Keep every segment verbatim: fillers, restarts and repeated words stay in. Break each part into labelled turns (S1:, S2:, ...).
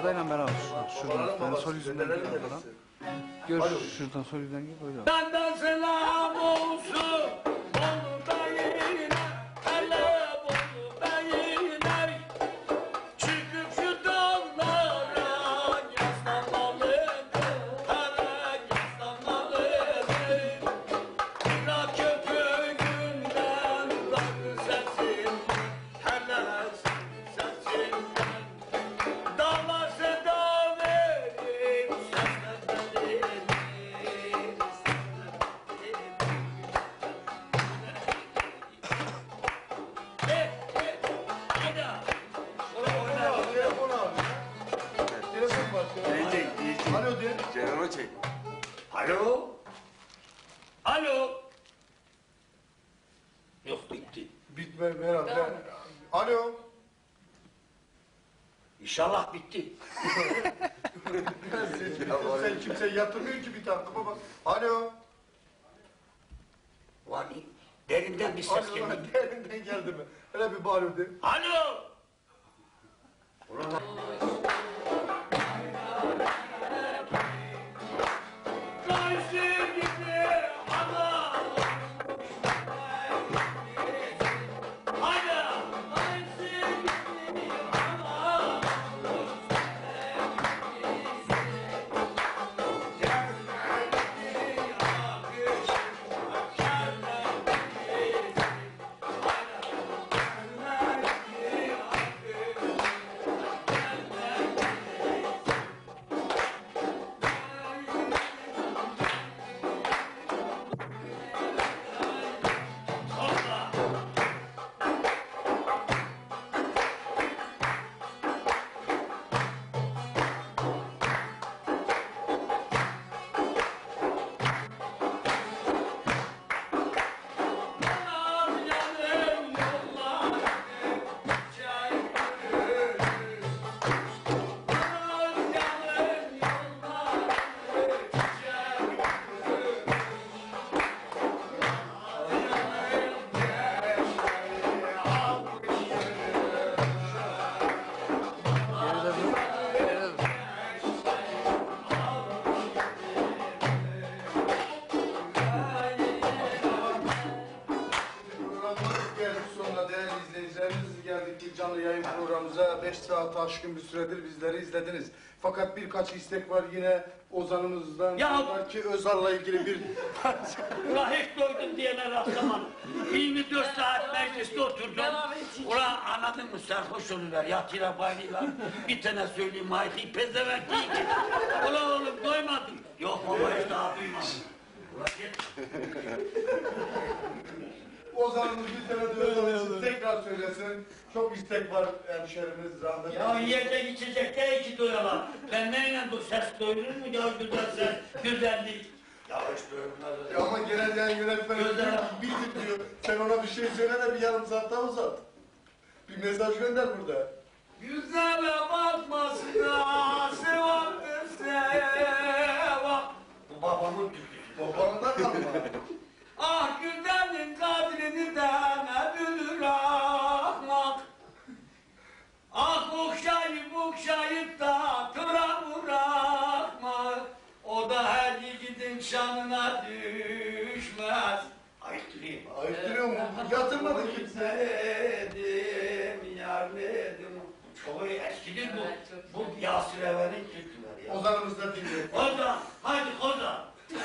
S1: Buradayla beraber. Şuradan. Ben sol yüzünden gir arkadan. Gör şuradan sol yüzünden gir böyle.
S2: Benden selam olsun. Bolu beyine. Hele Bolu beyine. Çıkıp şu dağlara yaslanmalıyım. Hele yaslanmalıyım. Bırak köpüğünden bırak sesin. Hele sesinden. Dağlar seda verir. Seslendirir. Hey, hey, hadi.
S3: Telefon abi. Telefon var.
S4: Diyecek, diyecek.
S3: Alo de.
S4: Canımı çek.
S2: Alo. Alo. Yok bitti.
S3: Bitme herhalde. Alo.
S2: İnşallah bitti.
S3: Sen, sen kimseye yatırmıyor ki bir dakika baba. Alo.
S2: Var derinden bir ses
S3: Alo
S2: geldi.
S3: lan derinden geldi mi? Hele bir bağırıyor de.
S2: Alo. Karşı gibi ana. Hadi. Karşı gibi ana.
S1: Geride dur. Geride dur.
S3: Programımız geldik sonuna değerli izleyicilerimiz. Geldik bir canlı yayın programımıza. beş saat aşkın bir süredir bizleri izlediniz. Fakat birkaç istek var yine Ozan'ımızdan.
S2: Ya-
S3: Ki Özal'la ilgili bir
S2: Ulan hiç doydum diyene rastlamadım. yirmi dört saat mecliste oturdum. Ulan anladın mı sarhoş oluyorlar, yatıyla bayılıyorlar. Bir tane söyleyeyim Haydi pezevenk değil ki. Ulan oğlum doymadım. Yok baba hiç daha duymadım. Ulan git.
S3: Ozan'ımız bir tane de Özal için tekrar söylesin. Çok istek var hemşerimiz rahmetli.
S2: Ya yiyecek içecek de iki doyalım. Ben neyle bu ses doyurur mu ya güzel ses, güzellik. Ya hiç doyurmaz.
S3: Ya ama genel yayın yönetmeni
S2: Güzel.
S3: bitir diyor. Sen ona bir şey söyle de bir yarım saatte uzat. Bir mesaj gönder burada.
S2: Güzele bakmasına sevaptır sevap. Bu babamın türküsü.
S3: Babandan kalma.
S2: Ah güzelin kadrini de ne bilir ahmak. Ah okşayıp okşayıp da tıra bırakmak. O da her yiğidin şanına düşmez. Ayıttırayım.
S3: Ayıttırıyor mu? Yatırmadı kimse.
S2: Sevdim, yardım. Çok eskidir bu. Bu Yasir Even'in türküleri ya.
S3: Ozan'ımız da dinliyor.
S2: Ozan, hadi Ozan.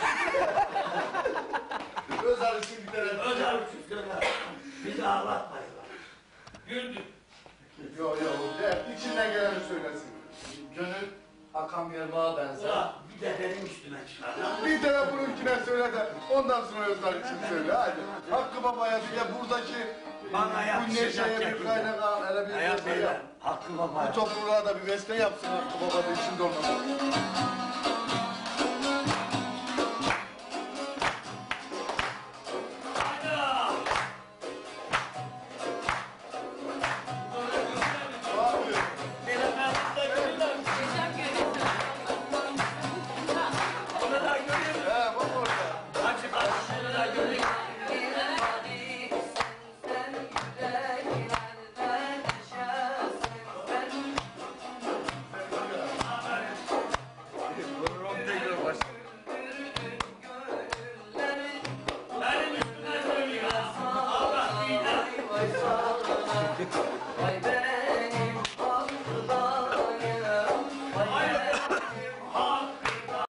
S3: Özal için bir tane.
S2: Özel uçuş söyle. Bizi ağlatmayın. Güldük.
S3: Yok yok. De, içinden geleni söylesin.
S5: Gönül akan bir bağa benzer.
S2: Ulan bir de benim üstüme çıkar.
S3: Bir tane bununkine söyle de ondan sonra Özal için söyle. Hadi. Hakkı Baba'ya bir de buradaki
S2: Bana
S3: bu
S2: yakışacak
S3: neşeye bir
S2: şekilde.
S3: kaynak al. Hele bir
S2: Hayat
S3: beste
S2: beyler,
S3: yap.
S2: Hakkı Baba.
S3: Bu topluluğa da bir beste yapsın Hakkı Baba da içinde olmalı. He bak orada.
S2: Açık açık şurada göreyim.
S5: salla. Vay